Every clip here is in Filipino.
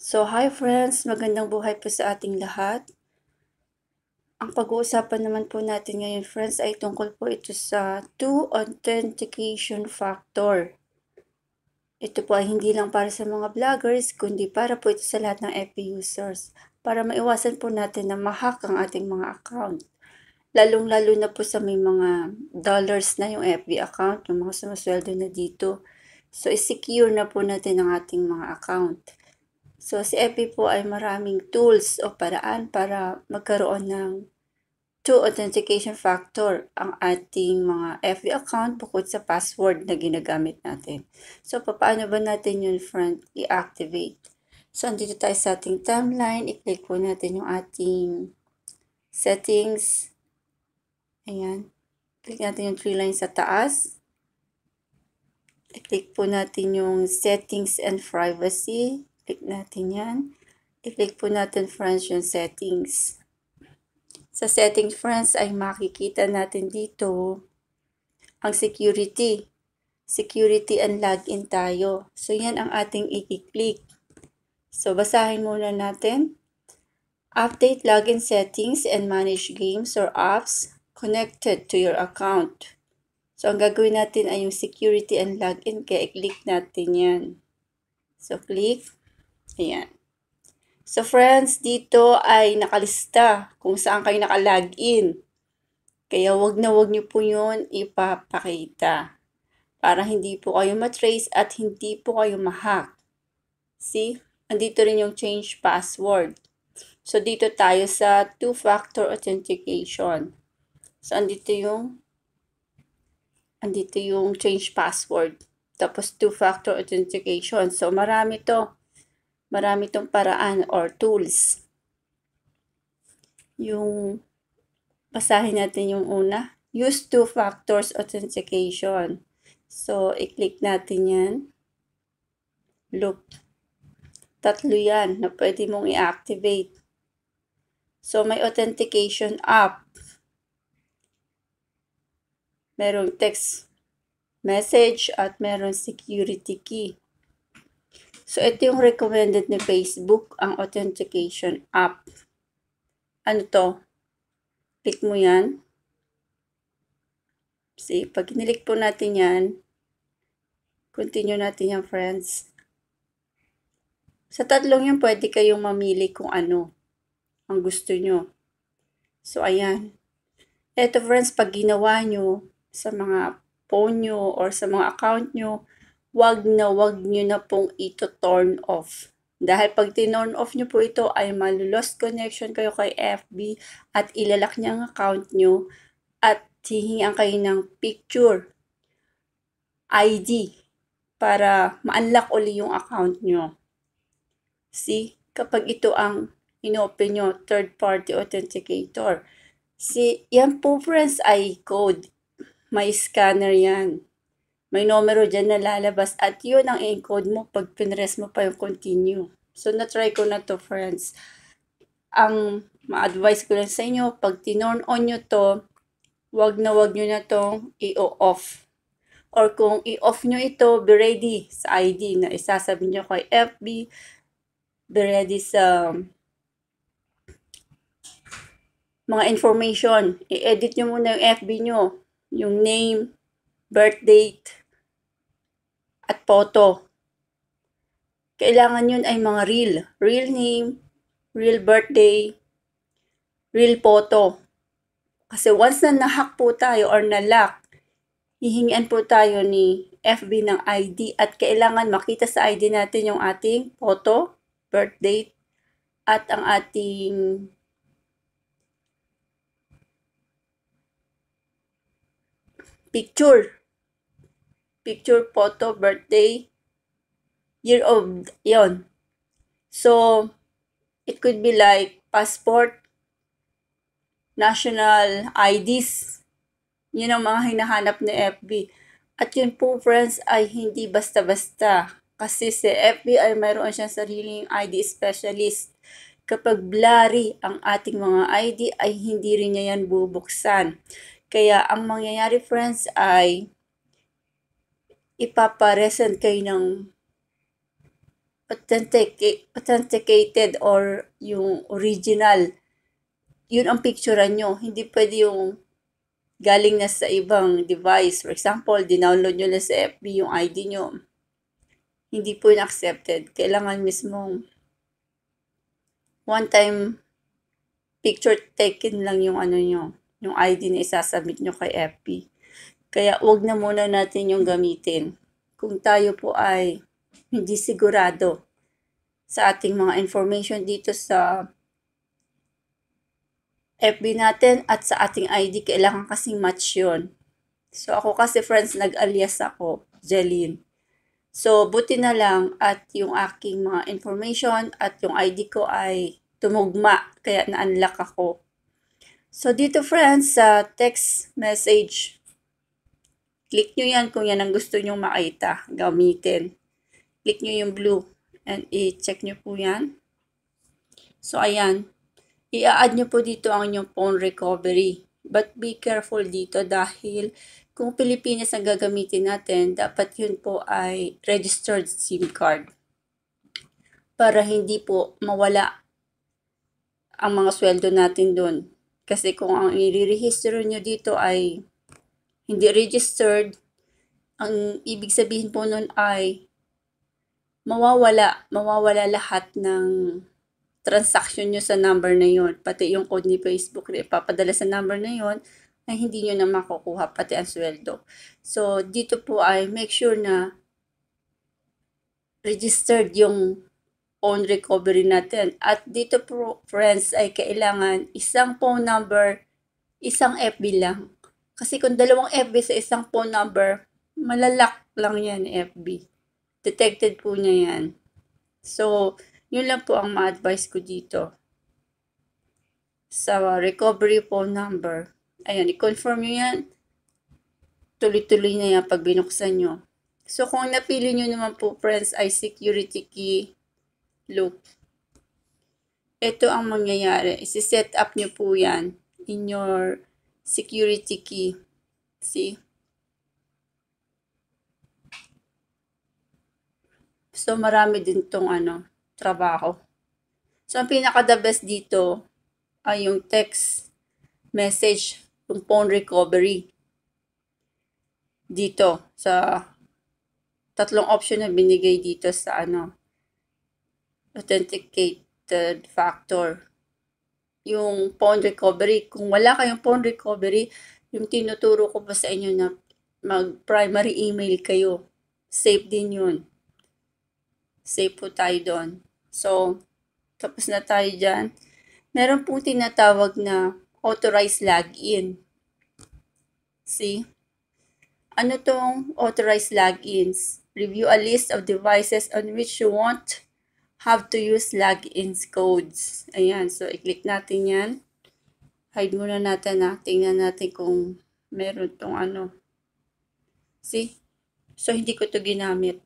So, hi friends! Magandang buhay po sa ating lahat. Ang pag-uusapan naman po natin ngayon friends ay tungkol po ito sa two authentication factor. Ito po ay hindi lang para sa mga vloggers, kundi para po ito sa lahat ng FB users. Para maiwasan po natin na ma-hack ang ating mga account. Lalong-lalo na po sa may mga dollars na yung FB account, yung mga sumasweldo na dito. So, i-secure na po natin ang ating mga account. So, si FB po ay maraming tools o paraan para magkaroon ng two authentication factor ang ating mga FB account bukod sa password na ginagamit natin. So, paano ba natin yun, friend, i-activate? So, andito tayo sa ating timeline. I-click po natin yung ating settings. Ayan. Click natin yung 3 lines sa taas. I-click po natin yung settings and privacy. Click natin yan. I-click po natin, friends, yung settings. Sa settings, friends, ay makikita natin dito ang security. Security and login tayo. So, yan ang ating i-click. So, basahin muna natin. Update login settings and manage games or apps connected to your account. So, ang gagawin natin ay yung security and login, kaya i-click natin yan. So, click. Ayan. So friends, dito ay nakalista kung saan kayo nakalagin. Kaya wag niyo po yun ipapakita para hindi po kayo matrace at hindi po kayo ma-hack. See? Andito rin yung change password. So dito tayo sa two-factor authentication. So andito yung change password. Tapos two-factor authentication. So marami tong paraan or tools. Yung basahin natin yung una. Use two factors authentication. So, i-click natin yan. Look. Tatlo yan na pwede mong i-activate. So, may authentication app. Merong text message at merong security key. So, ito yung recommended ni Facebook, ang authentication app. Ano to? Click mo yan. See, pag kinilik po natin yan, continue natin yan, friends. Sa tatlong yan, pwede kayong mamili kung ano ang gusto nyo. So, ayan. Eto, friends, pag ginawa nyo sa mga phone nyo or sa mga account nyo, wag nyo na pong ito turn off. Dahil pag tinurn off nyo po ito, ay malulost connection kayo kay FB at ilalak niya ang account nyo at hihingan kayo ng picture, ID, para ma-unlock uli yung account nyo. See, kapag ito ang inopen nyo, third-party authenticator. See, yan po friends ay code. May scanner yan. May numero dyan na lalabas at yun ang i-encode mo pag pinress mo pa yung continue. So, na-try ko na to friends. Ang ma-advise ko lang sa inyo, pag tinorn on nyo to, wag nyo na tong i-off. Or kung i-off nyo ito, be ready sa ID na isasabi nyo kay FB, be ready sa mga information. I-edit nyo muna yung FB nyo, yung name, birth date, at photo. Kailangan yun ay mga real name, real birthday, real photo. Kasi once na na-hack po tayo or na-lock, hihingian po tayo ni FB ng ID at kailangan makita sa ID natin yung ating photo, birth date, at ang ating picture, photo, birthday, year of, yon. So, it could be like passport, national IDs. Yun ang mga hinahanap ni FB. At yun po, friends, ay hindi basta-basta. Kasi si FB ay mayroon siyang sariling ID specialist. Kapag blurry ang ating mga ID, ay hindi rin niya yan bubuksan. Kaya ang mangyayari, friends, ay ipaparesend kayo ng authenticated or yung original, yun ang picturean nyo. Hindi pwede yung galing na sa ibang device. For example, dinownload nyo na sa FB yung ID nyo. Hindi po yun accepted. Kailangan mismong one-time picture taken lang yung ano nyo, yung ID na isasubmit nyo kay FB. Kaya wag na muna natin yung gamitin. Kung tayo po ay hindi sigurado sa ating mga information dito sa FB natin at sa ating ID, kailangan kasing match yun. So, ako kasi friends, nag-alias ako, Jeline. So, buti na lang at yung aking mga information at yung ID ko ay tumugma, kaya na-unlock ako. So, dito friends, sa text message, click nyo yan kung yan ang gusto nyo makita, gamitin. Click nyo yung blue and i-check nyo po yan. So, ayan. I-add nyo po dito ang inyong phone recovery. But be careful dito dahil kung Pilipinas ang gagamitin natin, dapat yun po ay registered SIM card. Para hindi po mawala ang mga sweldo natin doon. Kasi kung ang i-register nyo dito ay hindi registered, ang ibig sabihin po nun ay mawawala lahat ng transaction nyo sa number na yon, pati yung code ni Facebook na ipapadala sa number na yon ay hindi nyo na makukuha, pati ang sweldo. So, dito po ay make sure na registered yung phone recovery natin. At dito po, friends, ay kailangan isang phone number, isang FB lang. Kasi kung dalawang FB sa isang phone number, malalak lang yan FB. Detected po niya yan. So, yun lang po ang ma-advise ko dito. Sa recovery phone number. Ayan, i-confirm nyo yan. Tuloy-tuloy na yan pag binuksan nyo. So, kung napili nyo naman po, friends, ay security key loop. Ito ang mangyayari. Isi-set up nyo po yan in your security key. See? So, marami din tong trabaho. So, ang pinaka-the best dito ay yung text message, yung phone recovery. Dito, sa tatlong option na binigay dito sa authenticated factor. Yung phone recovery. Kung wala kayong phone recovery, yung tinuturo ko pa sa inyo na mag-primary email kayo. Safe din yun. Safe po tayo doon. So, tapos na tayo dyan. Meron pong tinatawag na authorized login. See? Ano tong authorized logins? Review a list of devices on which you want have to use logins codes. Ayan. So, i-click natin yan. Hide muna natin na. Tingnan natin kung meron tong See? So, hindi ko to ginamit.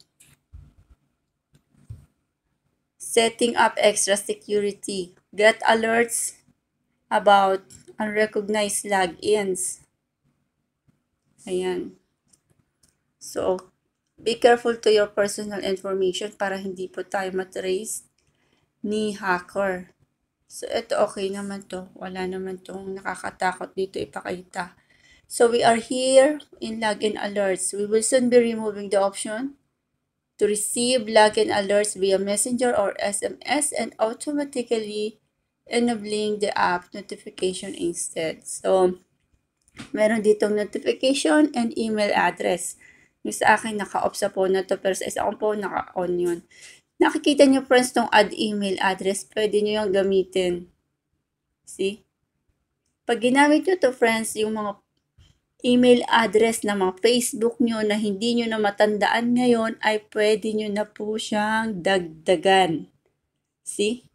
Setting up extra security. Get alerts about unrecognized logins. Ayan. So, be careful to your personal information para hindi po tayo matrace ni hacker. So, ito okay naman to. Wala naman tong nakakatakot dito ipakita. So, we are here in login alerts. We will soon be removing the option to receive login alerts via Messenger or SMS and automatically enabling the app notification instead. So, meron ditong notification and email address. Yung sa akin, naka-off sa phone na to, pero sa isa kong phone, naka-on yun. Nakikita nyo, friends, tong add email address, pwede nyo yung gamitin. See? Pag ginamit nyo to, friends, yung mga email address na mga Facebook nyo na hindi nyo na matandaan ngayon, ay pwede nyo na po siyang dagdagan. See?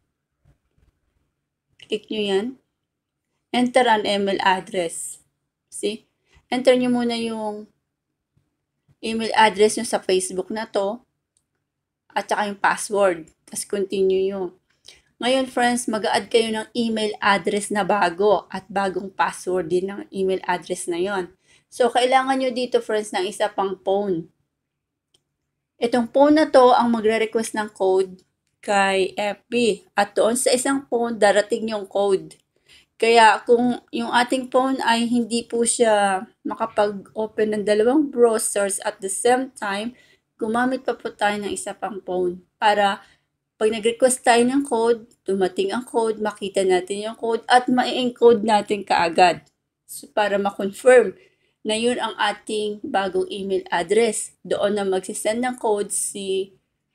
Click nyo yan. Enter an email address. See? Enter nyo muna yung email address nyo sa Facebook na to at saka yung password. Tapos continue nyo. Ngayon, friends, mag-a-add kayo ng email address na bago at bagong password din ng email address na yon. So, kailangan nyo dito, friends, ng isa pang phone. Itong phone na to ang magre-request ng code kay FB. At doon sa isang phone, darating yung code. Kaya kung yung ating phone ay hindi po siya makapag-open ng dalawang browsers at the same time, gumamit pa po tayo ng isa pang phone para pag nag-request tayo ng code, dumating ang code, makita natin yung code at ma-encode natin kaagad. So, para ma-confirm na yun ang ating bagong email address. Doon na magsisend ng code si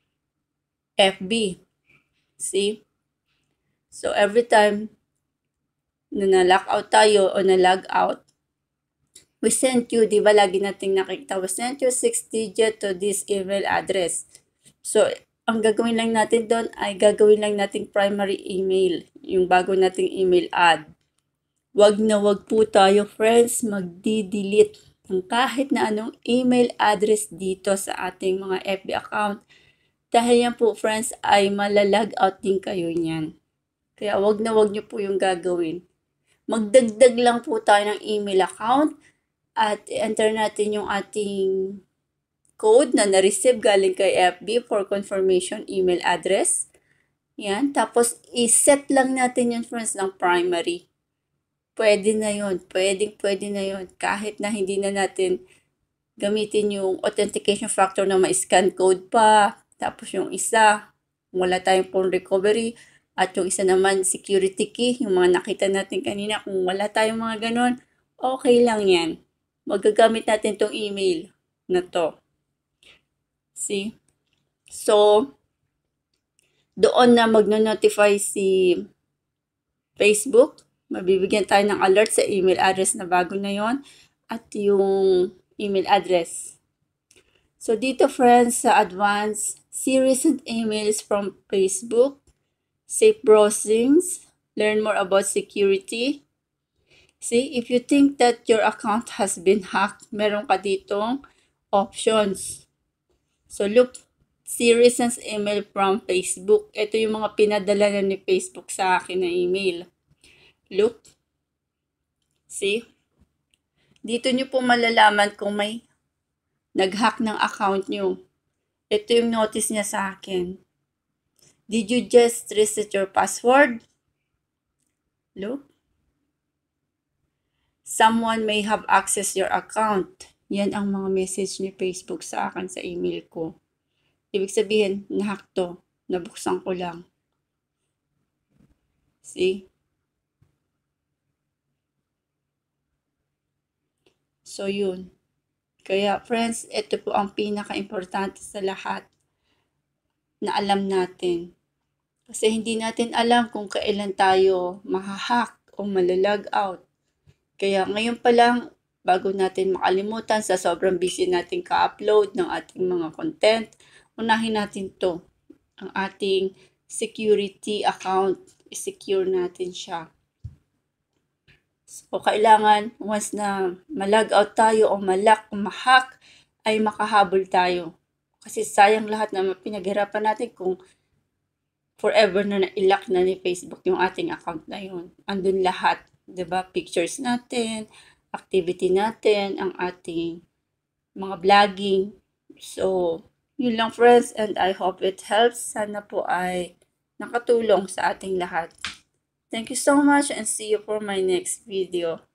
FB. See? So, every time na na-lock out tayo o na-log out, we sent you, di ba lagi nating nakikita, we sent you 6-digit to this email address. So, ang gagawin lang natin doon ay gagawin lang nating primary email, yung bago nating email ad. Wag na wag po tayo, friends, magdi-delete ng kahit na anong email address dito sa ating mga FB account. Dahil yan po, friends, ay malalag out din kayo niyan. Kaya wag na wag nyo po yung gagawin. Magdagdag lang po tayo ng email account at enter natin yung ating code na na-receive galing kay FB for confirmation email address. Yan. Tapos, iset lang natin yun, friends, ng primary. Pwede na yun. Pwede na yun. Kahit na hindi na natin gamitin yung authentication factor na ma-scan code pa. Tapos yung isa, wala tayong phone recovery. At yung isa naman, security key. Yung mga nakita natin kanina, kung wala tayong mga ganon, okay lang yan. Magagamit natin tong email na to. See? So, doon na magno-notify si Facebook. Mabibigyan tayo ng alert sa email address na bago na yon at yung email address. So, dito friends, sa advanced, see recent emails from Facebook, safe browsings, learn more about security. See, if you think that your account has been hacked, meron ka ditong options. So, look, see recent email from Facebook. Ito yung mga pinadala na ni Facebook sa akin na email. Look. See? Dito nyo po malalaman kung may nag-hack ng account nyo. Ito yung notice niya sa akin. Did you just reset your password? Look. Someone may have accessed your account. Yan ang mga message ni Facebook sa akin sa email ko. Ibig sabihin, nahack to. Nabuksan ko lang. See? So, yun. Kaya, friends, ito po ang pinaka-importante sa lahat na alam natin. Kasi hindi natin alam kung kailan tayo mahahack o malalag out. Kaya ngayon pa lang, bago natin makalimutan sa sobrang busy natin ka-upload ng ating mga content, unahin natin to, ang ating security account, i-secure natin siya. So, kailangan once na malag out tayo o malak o mahack, ay makahabol tayo. Kasi sayang lahat na pinaghirapan natin kung forever na na-lock na ni Facebook yung ating account na yun. Andun lahat, 'di ba? Pictures natin, activity natin, ang ating mga vlogging. So, yun lang friends, and I hope it helps. Sana po ay nakatulong sa ating lahat. Thank you so much and see you for my next video.